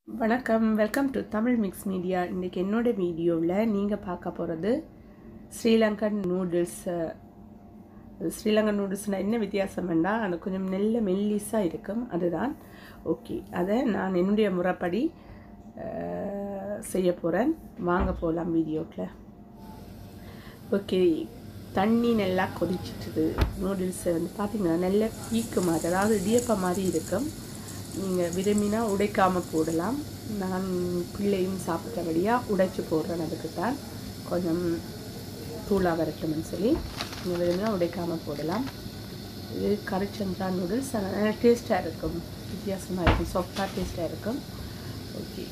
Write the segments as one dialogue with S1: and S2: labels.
S1: வணக்கம், welcome to Tamil mix media. இன்றைக்கி என்னோட வீடியோவில் நீங்கள் பார்க்க போகிறது ஸ்ரீலங்கன் நூடுல்ஸ். ஸ்ரீலங்கன் நூடுல்ஸ்னால் என்ன வித்தியாசம் வேண்டாம், அது கொஞ்சம் மெல்லிஸாக இருக்கும், அதுதான். ஓகே, அதை நான் என்னுடைய முறைப்படி செய்ய போகிறேன். வாங்க போகலாம் வீடியோக்கில். ஓகே, தண்ணி நல்லா கொதிச்சிட்டுது. நூடுல்ஸை வந்து பார்த்திங்கன்னா நல்ல பீக்கு மாதிரி, அதாவது இடியப்பம் மாதிரி இருக்கும். நீங்கள் விரும்பினா உடைக்காமல் போடலாம். நான் பிள்ளையும் சாப்பிட்டபடியாக உடைச்சி போடுறேன். அதுக்கு தான் கொஞ்சம் தூளாக வரட்டும்னு சொல்லி நீங்கள் விரும்பினா உடைக்காமல் போடலாம். இது கரிச்சந்திரா நூடுல்ஸ் நல்ல டேஸ்ட்டாக இருக்கும், வித்தியாசமாக இருக்கும், சாஃப்டாக டேஸ்ட்டாக இருக்கும். ஓகே,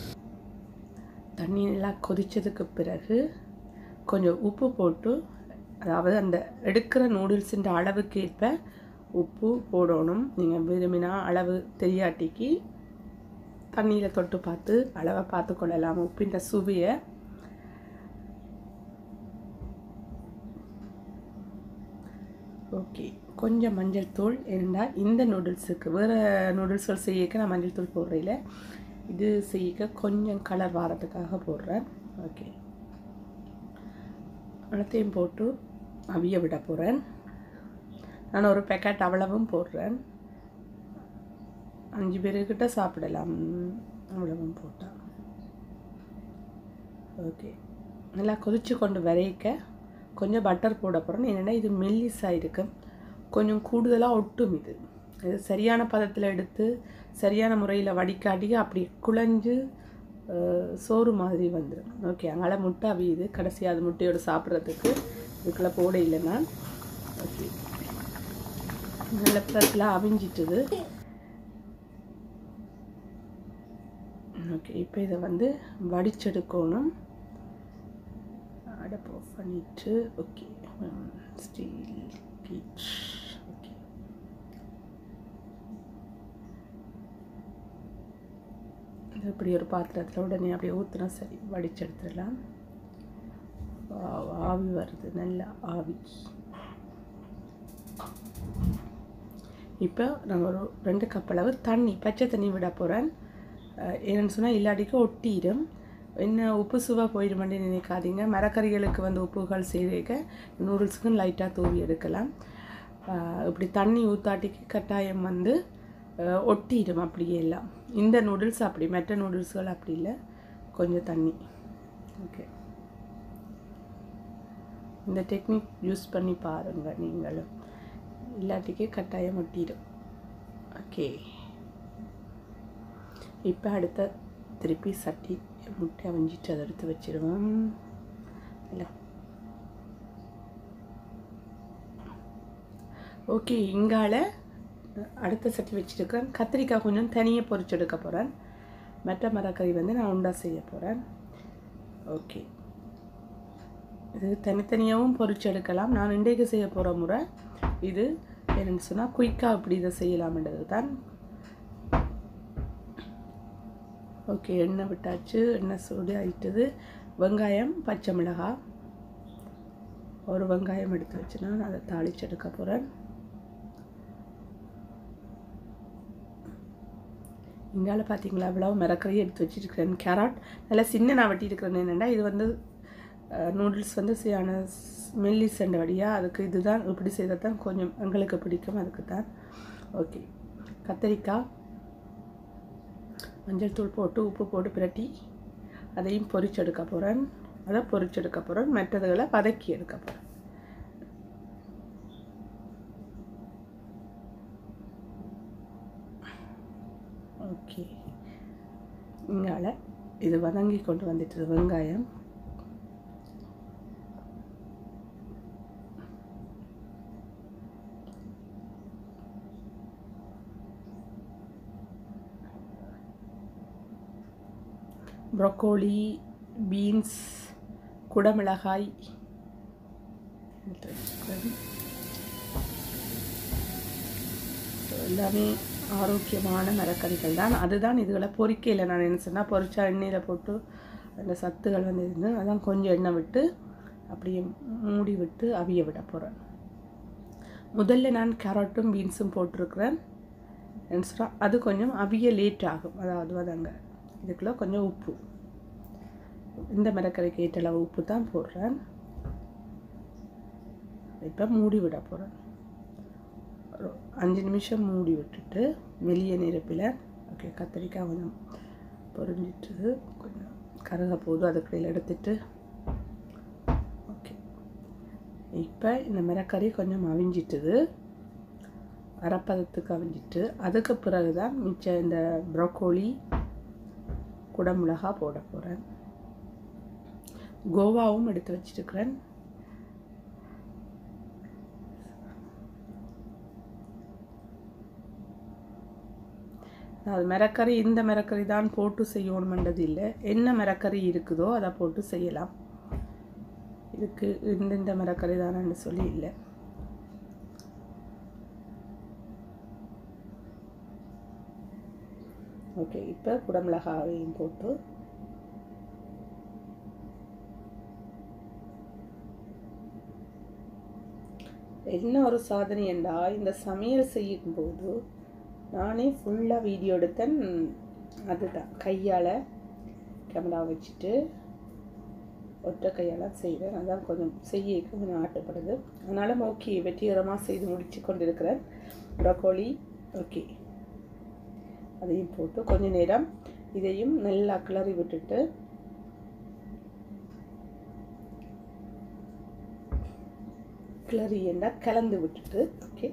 S1: தண்ணி நல்லா கொதித்ததுக்கு பிறகு கொஞ்சம் உப்பு போட்டு, அதாவது அந்த எடுக்கிற நூடுல்ஸுன்ற அளவுக்கு ஏற்ப உப்பு போடணும். நீங்கள் விரும்பினா அளவு தெரியாட்டிக்கு தண்ணியில் தொட்டு பார்த்து அளவை பார்த்து கொள்ளலாம், உப்பின்ற சுவையை. ஓகே, கொஞ்சம் மஞ்சள் தூள் இருந்தால் இந்த நூடுல்ஸுக்கு, வேறு நூடுல்ஸ்கள் செய்யக்க நான் மஞ்சள் தூள் போடுறதில்ல, இது செய்யக்க கொஞ்சம் கலர் வாரத்துக்காக போடுறேன். ஓகே, அனைத்தையும் போட்டு அவிய விட போகிறேன். நான் ஒரு பேக்கெட் அவ்வளவும் போடுறேன், 5 பேருக்கிட்ட சாப்பிடலாம் அவ்வளவும் போட்டால். ஓகே, நல்லா கொதித்து கொண்டு வரைக்க கொஞ்சம் பட்டர் போட போகிறேன். என்னென்னா இது மெல்லிஸாக இருக்கும், கொஞ்சம் கூடுதலாக ஒட்டும். இது சரியான பதத்தில் எடுத்து சரியான முறையில் வடிகாட்டி அப்படி குழஞ்சு சோறு மாதிரி வந்துடும். ஓகே, அங்கே முட்டை அவியுது, கடைசியாக அது முட்டையோடு சாப்பிட்றதுக்கு இதுக்குள்ளே போட இல்லைன்னா. ஓகே, நல்ல பதத்தில் அவிஞ்சிட்டுது. ஓகே, இப்போ இதை வந்து வடிச்செடுக்கணும். அடுப்பு ஆஃப் பண்ணிட்டு, ஓகே, ஸ்டீல் கீச். ஓகே, இது இப்படி ஒரு பாத்திரத்தில் உடனே அப்படியே ஊற்றினா சரி, வடிச்செடுத்துடலாம். ஆவி வருது, நல்லா ஆவி. இப்போ நான் ஒரு 2 கப் அளவு தண்ணி, பச்சை தண்ணி விட போகிறேன். என்னென்னு சொன்னால் இல்லாட்டிக்கு ஒட்டிடும். என்ன உப்பு சுவாக போயிடுமான்னு நினைக்காதீங்க. மரக்கறிகளுக்கு வந்து உப்புகள் செய்திருக்க நூடுல்ஸுக்கும் லைட்டாக தூவி எடுக்கலாம். இப்படி தண்ணி ஊற்றாட்டிக்கு கட்டாயம் வந்து ஒட்டிடும் அப்படியே எல்லாம். இந்த நூடுல்ஸ் அப்படி, மற்ற நூடுல்ஸ்கள் அப்படி இல்லை, கொஞ்சம் தண்ணி. ஓகே, இந்த டெக்னிக் யூஸ் பண்ணி பாருங்கள் நீங்களும், இல்லாட்டிக்கு கட்டாயம் ஒட்டிடும். ஓகே, இப்போ அடுத்த திருப்பி சட்டி முட்டை அவிஞ்சிட்டு அதை எடுத்து வச்சிடுவோம். இல்லை, ஓகே, இங்கால அடுத்த சட்டி வச்சுருக்கேன். கத்திரிக்காய் கொஞ்சம் தனியாக பொரிச்செடுக்க போகிறேன். மற்ற மரக்கறி வந்து நான் உண்டா செய்ய போகிறேன். ஓகே, இது தனித்தனியாகவும் பொரிச்செடுக்கலாம். நான் இன்றைக்கு செய்ய போகிற முறை இது என்னென்னு சொன்னால் குயிக்காக இப்படி இதை செய்யலாம்ன்றது தான். ஓகே, எண்ணெய் விட்டாச்சு, எண்ணெய் சூடு ஆகிட்டது. வெங்காயம், பச்சை மிளகாய், ஒரு வெங்காயம் எடுத்து வச்சு நான் அதை தாளித்து எடுக்க போகிறேன். இங்கால பார்த்தீங்களா இவ்வளோ மரக்கறியை எடுத்து வச்சுருக்கிறேன். கேரட் நல்லா சின்ன நான் வெட்டியிருக்கிறேன். என்னென்னா இது வந்து நூடுல்ஸ் வந்து மெல்லி செண்ட வழியாக, அதுக்கு இதுதான் இப்படி செய்தால் தான் கொஞ்சம் எங்களுக்கு பிடிக்கும், அதுக்கு தான். ஓகே, கத்திரிக்காய் மஞ்சள் தூள் போட்டு உப்பு போட்டு பிரட்டி அதையும் பொரிச்செடுக்க போகிறேன். அதை பொரிச்செடுக்க போகிறேன், மற்றதுகளை வதக்கி எடுக்க போகிறேன். ஓகே, இங்கால இது வதங்கி கொண்டு வந்துட்டு வெங்காயம். ப்ரோக்கோலி, பீன்ஸ், குடமிளகாய் எல்லாமே ஆரோக்கியமான மரக்கறிகள் தான். அதுதான் இதுகளை பொரிக்கையில் நான் என்ன சொன்னால், பொரிச்சா எண்ணெயில் போட்டு அந்த சத்துகள் வந்து இருந்து அதான் கொஞ்சம் எண்ணெய் விட்டு அப்படியே மூடி விட்டு அவிய விட போகிறேன். முதல்ல நான் கேரட்டும் பீன்ஸும் போட்டிருக்கிறேன். அது கொஞ்சம் அவிய லேட் ஆகும், அதாவது வதங்க இதுக்குள்ள கொஞ்சம் உப்பு, இந்த மரக்கறிக்கு ஏற்ற அளவு உப்பு தான் போடுறேன். இப்போ மூடி விட போகிறேன். ஒரு 5 நிமிஷம் மூடி விட்டுட்டு வெளியே நெருப்பில் ஓகே கத்திரிக்காய் கொஞ்சம் பொரிஞ்சிட்டு கொஞ்சம் கருக போதும் அதுக்குள்ள எடுத்துட்டு ஓகே இப்போ இந்த மரக்கறி கொஞ்சம் அவிஞ்சிட்டுது, அரைப்பதத்துக்கு அவிஞ்சிட்டு அதுக்கு பிறகு தான் மிச்சம் இந்த ப்ரோக்கோலி குடமிளகா போட போகிறேன். கோவாவும் எடுத்து வச்சுருக்கிறேன். அது மரக்கறி இந்த மரக்கறி தான் போட்டு செய்யணுமென்றது இல்லை, என்ன மரக்கறி இருக்குதோ அதை போட்டு செய்யலாம். இதுக்கு இந்த மரக்கறி தானு சொல்லி இல்லை. ஓகே இப்போ குடமிளகாவையும் போட்டு என்ன ஒரு சாதனை என்றா, இந்த சமையல் செய்யும்போது நானே ஃபுல்லாக வீடியோ எடுத்தேன். அதுதான் கையால் கேமரா வச்சுட்டு ஒற்றை கையால் செய்கிறேன். அதான் கொஞ்சம் செய்ய கொஞ்சம் ஆட்டப்படுது. அதனால் ஓகே வெற்றிகரமாக செய்து முடித்து கொண்டிருக்கிறேன். ப்ரோக்கோலி ஓகே அதையும் போட்டு கொஞ்சம் நேரம் இதையும் நல்லா கிளறி விட்டுட்டு கிளறி என்ன கலந்து விட்டுட்டு ஓகே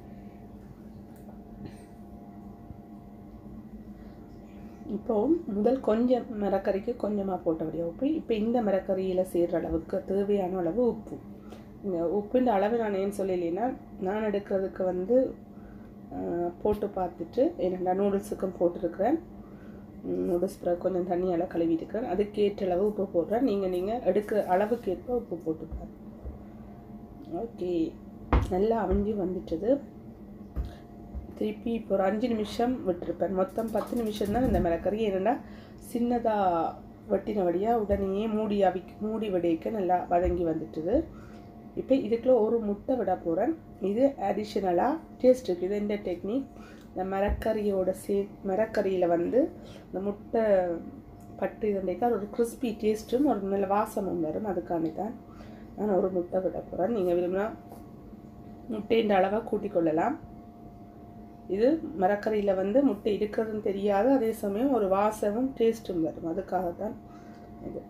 S1: இப்போவும் முதல் கொஞ்சம் மரக்கறிக்கு கொஞ்சமாக போட்டபடியா உப்பு. இப்போ இந்த மரக்கறியில் செய்கிற அளவுக்கு தேவையான அளவு உப்பு. இந்த உப்புன்ற அளவு நான் ஏன்னு சொல்லலைன்னா, நான் எடுக்கிறதுக்கு வந்து போட்டு பார்த்துட்டு என்னென்னா நூடுல்ஸுக்கும் போட்டிருக்கிறேன். நூடுல்ஸ் பிறகு கொஞ்சம் தண்ணியால் கழுவிட்டுருக்கிறேன். அதுக்கேற்ற அளவு உப்பு போடுறேன். நீங்கள் எடுக்கிற அளவுக்கு ஏற்ப உப்பு போட்டுக்கிறேன். ஓகே நல்லா அவிஞ்சு வந்துட்டது. திருப்பி இப்போ ஒரு 5 நிமிஷம் விட்டுருப்பேன். மொத்தம் 10 நிமிஷம் தான் இந்த மரக்கறி. என்னென்னா சின்னதாக வெட்டினபடியாக உடனே மூடி விடைக்க நல்லா வதங்கி வந்துட்டுது. இப்போ இதுக்குள்ள ஒரு முட்டை விட போகிறேன். இது அடிஷ்னலாக டேஸ்ட் இருக்குது. இது இந்த டெக்னிக் இந்த மரக்கறியோட மரக்கறியில் வந்து இந்த முட்டை பட்டு இதண்டைக்கால் ஒரு கிறிஸ்பி டேஸ்ட்டும் ஒரு நல்ல வாசமும் வரும். அதுக்காண்டி தான் நான் ஒரு முட்டை விட போகிறேன். நீங்கள் விரும்பினா முட்டைன்ற அளவாக கூட்டிக் கொள்ளலாம். இது மரக்கறியில் வந்து முட்டை இருக்கிறதுன்னு தெரியாது, அதே சமயம் ஒரு வாசமும் டேஸ்ட்டும் வரும். அதுக்காகத்தான் இது.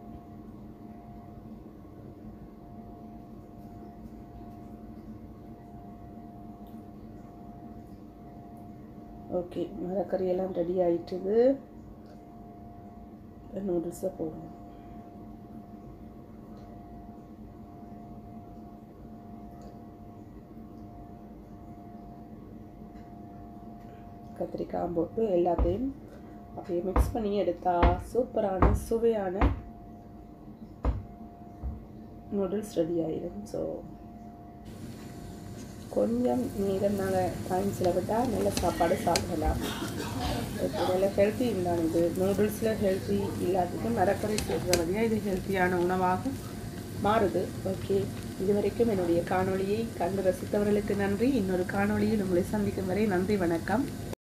S1: ஓகே மரக்கறியெல்லாம் ரெடி ஆயிட்டுது. நூடுல்ஸை போடணும். கத்திரிக்காய் போட்டு எல்லாத்தையும் அப்படியே மிக்ஸ் பண்ணி எடுத்தால் சூப்பரான சுவையான நூடுல்ஸ் ரெடி ஆகிடும். ஸோ கொஞ்சம் நேரம் நாங்கள் டைம் செலவிட்டால் நல்ல சாப்பாடு சாப்பிடலாம். நல்ல ஹெல்த்தி இருந்தால் இது நூடுல்ஸில் ஹெல்த்தி இல்லாததுக்கும் மரக்கறி சேர்க்கிற வழியாக இது ஹெல்த்தியான உணவாக மாறுது. ஓகே இதுவரைக்கும் என்னுடைய காணொளியை கண்டு ரசித்தவர்களுக்கு நன்றி. இன்னொரு காணொளியில் உங்களை சந்திக்கும் வரை நன்றி, வணக்கம்.